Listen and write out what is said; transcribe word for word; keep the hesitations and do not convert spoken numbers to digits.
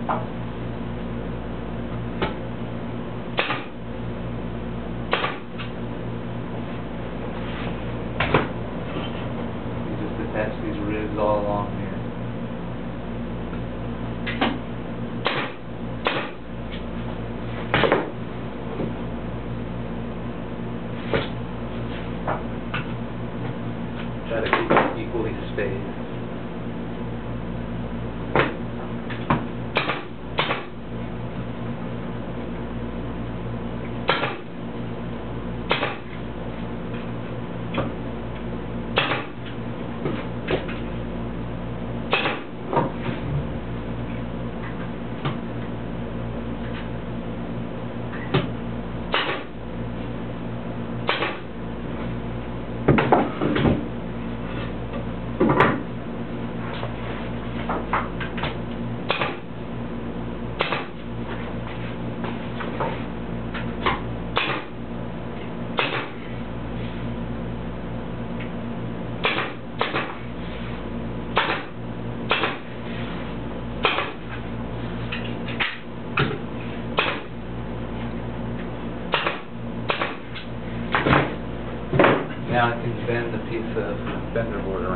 You just attach these ribs all along here. Try to keep it equally spaced. Now I can bend the piece of fender board